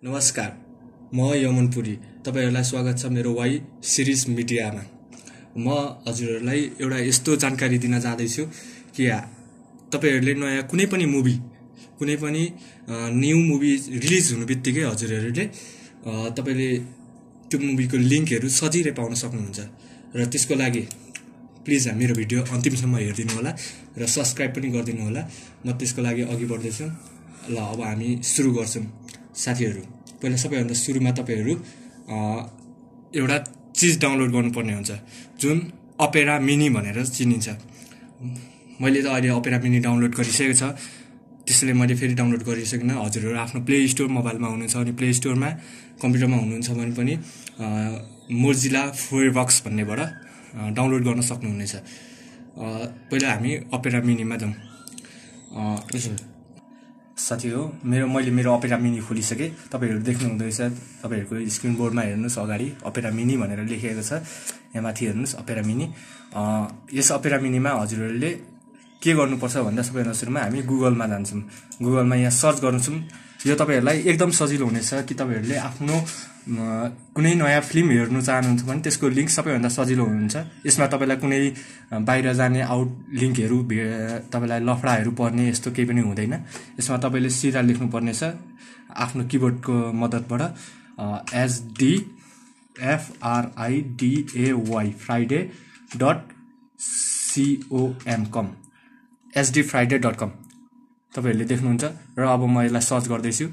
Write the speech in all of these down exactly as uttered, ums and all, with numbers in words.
नमस्कार, म यमन पुरी। तपाईहरुलाई स्वागत छ मेरो वाइ सिरिज मिडियामा। म हजुरहरुलाई एउटा यस्तो जानकारी दिन जाँदैछु कि तपाईहरुले नयाँ कुनै पनि मुभी कुनै पनि न्यू मुभी रिलिज हुनुबित्तिकै हजुरहरुले तपाईले त्यो मुभीको लिंकहरु सजिलै पाउन सक्नुहुन्छ र त्यसको लागि प्लिज मेरो भिडियो अन्तिमसम्म हेर्दिनु होला र सब्स्क्राइब पनि गर्दिनु होला। म त्यसको लागि अघि बढ्दैछु। ल अब हामी सुरु गर्छौं। साथीहरु, पहिला सबैभन्दा सुरुमा तपाईहरु एउटा चीज डाउनलोड गर्नुपर्ने हुन्छ जुन अपेरा मिनी भनेर चिनिन्छ। मैले त अहिले अपेरा मिनी डाउनलोड गरिसकेको छ, त्यसैले मैले फेरि डाउनलोड गरिसकिन। हजुरहरु आफ्नो प्ले स्टोर मोबाइलमा हुनुहुन्छ भने प्ले स्टोरमा, कम्प्युटरमा हुनुहुन्छ भने पनि मोजिला फायरफक्स भन्नेबाट डाउनलोड गर्न सक्नुहुनेछ। पहिला हामी अपेरा मिनीमा जाउँ। यसो साथी हो, मेरो मैले मेरो अपेरा मिनी खोलिसके। तपाईहरु देख्नु हुँदैछ, तपाईहरुको स्क्रिन बोर्डमा हेर्नुस्, अगाडि अपेरा मिनी भनेर लेखिएको छ। यहाँ माथि हेर्नुस् अपेरा मिनी। यस अपेरा मिनीमा हजुरहरुले के गर्नुपर्छ भन्दा सबैभन्दा सुरुमा हामी गुगलमा जान्छौं। गुगलमा यहाँ सर्च गर्छौं। यो तपाईहरुलाई एकदम सजिलो हुनेछ कि तपाईहरुले आफ्नो कुनै नयाँ फिल्म हेर्नु चाहनुहुन्छ भने त्यसको लिंक सबैभन्दा सजिलो हुन्छ। यसमा तपाईलाई कुनै बाहिर जाने आउट लिंकहरु, तपाईलाई लफडाहरु पर्ने यस्तो केही पनि हुँदैन। यसमा तपाईले सिधा लेख्नु पर्ने छ आफ्नो किबोर्डको मद्दतबाट S D F R I D A Y Friday dot C O M com S D Friday dot com तपाईहरुले देख्नुहुन्छ। र अब म यसलाई सर्च गर्दैछु।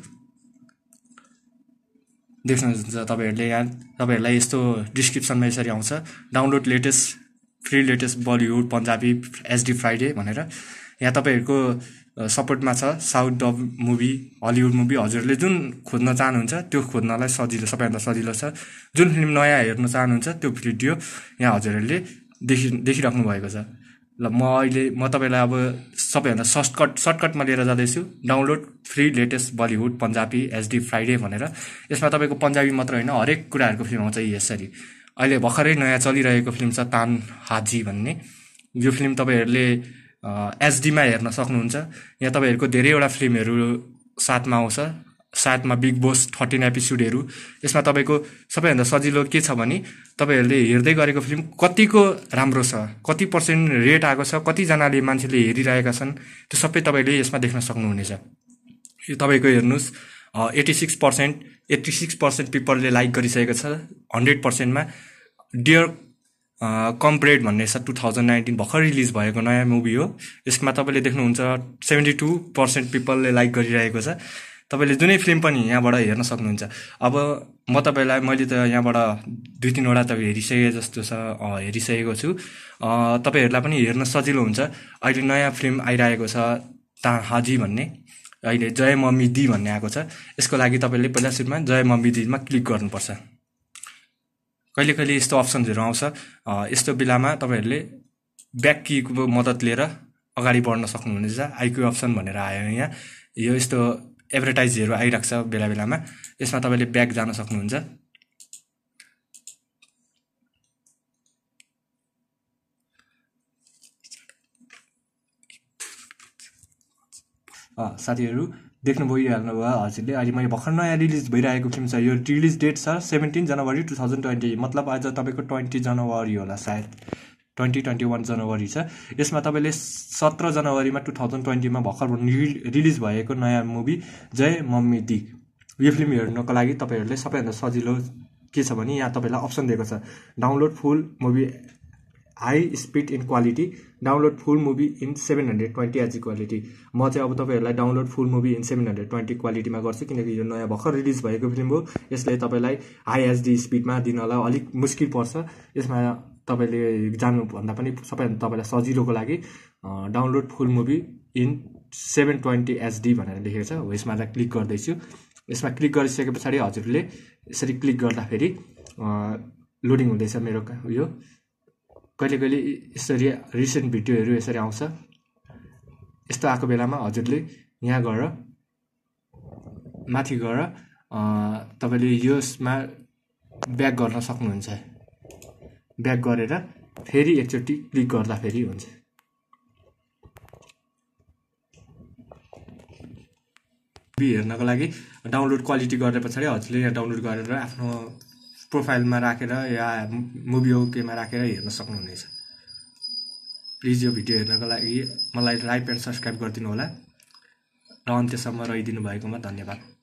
देख्नुहुन्छ तपाईहरुले यहाँ तपाईहरुलाई यस्तो डिस्क्रिप्सनमा यसरी आउँछ, download latest free latest Bollywood Punjabi SD Friday भनेर। यहाँ तपाईहरुको सपोर्टमा छ south dub movie, Hollywood movie. हजुरले जुन खोज्न चाहनुहुन्छ त्यो खोज्नलाई सजिलो, सबैभन्दा सजिलो छ। जुन फिल्म नयाँ हेर्न चाहनुहुन्छ त्यो भिडियो यहाँ हजुरले देखि देखिराख्नु भएको छ। ल म अहिले म तपाईलाई अब सबैभन्दा सर्टकट सर्टकटमा लिएर जाँदैछु। Download free latest Bollywood Punjabi SD Friday भनेर। यसमा तपाईको पंजाबी मात्र हैन, हरेक कुराहरुको फिल्म आउँछ यसरी। अहिले भर्खरै नयाँ चलिरहेको फिल्म छ तान हाजी भन्ने। यो फिल्म तपाईहरुले एसडी मा हेर्न सक्नुहुन्छ। यहाँ तपाईहरुको धेरैवटा फिल्महरु साथमा आउँछ, साथमा बिग बोस थर्टीन एपिसोडहरु। यसमा तपाईको सबैभन्दा सजिलो के छ भने तपाईहरुले हेर्दै गरेको फिल्म कतिको राम्रो छ, कति पर्सेन्ट रेट आएको छ, कति जनाले मान्छेले हेरिरहेका छन्, त्यो सबै तपाईले यसमा देख्न सक्नुहुनेछ। यो तपाईको हेर्नुस् छियासी पर्सेन्ट छियासी पर्सेन्ट पिपलले लाइक गरिसकेको छ हन्ड्रेड पर्सेन्ट मा। डियर कम्प्रेड भन्ने छ टु थाउजन्ड नाइन्टिन भर्खर रिलिज भएको नयाँ मुभी हो। यसमा तपाईले देख्नुहुन्छ सेभेन्टी टू पर्सेन्ट पिपलले लाइक गरिरहेको छ। तपाईले जुनै फिल्म पनि यहाँबाट हेर्न सक्नुहुन्छ। अब म तपाईलाई मैले त यहाँबाट दुई तीनवटा त हेरिसके जस्तो छ, हेरिसकेको छु। तपाईहरुलाई पनि हेर्न सजिलो हुन्छ। अहिले नयाँ फिल्म आइरहेको छ ता हाजी भन्ने, अहिले जय मम्मी दी भन्ने आएको छ। यसको लागि तपाईले पहिला सुरुमा जय मम्मी दीमा क्लिक गर्नुपर्छ। कहिले कहिले यस्तो अप्सनहरु आउँछ, यस्तो बेलामा तपाईहरुले ब्याक कीको मद्दत लिएर अगाडि बढ्न सक्नुहुनेछ। आइक्यू अप्सन भनेर आयो यहाँ। यो यस्तो एडभर्टाइजहरु आइराख्छ बेला बेलामा, यसमा तपाईले ब्याक जान सक्नुहुन्छ। अ साथीहरु देख्नु भइहाल्नु भयो हजुरले। अहिले मैले भर्खर नयाँ रिलिज भइरहेको फिल्म छ। यो रिलिज डेट छ सेभेन्टीन जनवरी टु थाउजन्ड ट्वेन्टी, मतलब आज तपाईको ट्वेन्टी जनवरी होला सायद, ट्वेन्टी ट्वेन्टी वान जनवरी छ। यसमा तपाईले सत्र जनवरीमा टु थाउजन्ड ट्वेन्टीमा भर्खर रिलिज भएको नयाँ मुभी जय मम्मी दी, यो फिल्म हेर्नको लागि तपाईहरुले सबैभन्दा सजिलो के छ भने यहाँ तपाईलाई अप्सन दिएको छ download full movie high speed in quality, download full movie in seven hundred twenty H quality. म चाहिँ अब तपाईहरुलाई download full movie in seven hundred twenty क्वालिटीमा गर्छु, किनकि यो नयाँ भर्खर रिलिज भएको फिल्म हो। यसले तपाईलाई हाई एचडी स्पिडमा दिनलाई अलिक मुस्किल पर्छ। यसमा तपाईले जान्नुभन्दा पनि सबैभन्दा तपाईलाई सजिलोको लागि download full movie in seven twenty HD भनेर लेखेको छ। हो यसमा क्लिक गर्दैछु। यसमा क्लिक गरिसके पछाडि हजुरले यसरी क्लिक गर्दाखेरि लोडिङ हुँदैछ मेरो यो। कहिले कहिले यसरी रिसेन्ट भिडियोहरु यसरी आउँछ। यस्तो आएको बेलामा हजुरले यहाँ गएर माथि गएर तपाईले यसमा ब्याक गर्न सक्नुहुन्छ। ब्याक गरेर फेरि एकचोटी क्लिक गर्दा फेरि हुन्छ। हेर्नको लागि डाउनलोड क्वालिटी गर्ने पछाडि हजुरले यहाँ डाउनलोड गरेर आफ्नो प्रोफाइलमा राखेर या मुभी हो केमा राखेर हेर्न सक्नुहुनेछ। प्लिज यो भिडियो हेर्नको लागि मलाई लाइक एन्ड सब्सक्राइब गरिदिनु होला र अन्त्यसम्म रहिदिनु भएकोमा धन्यवाद।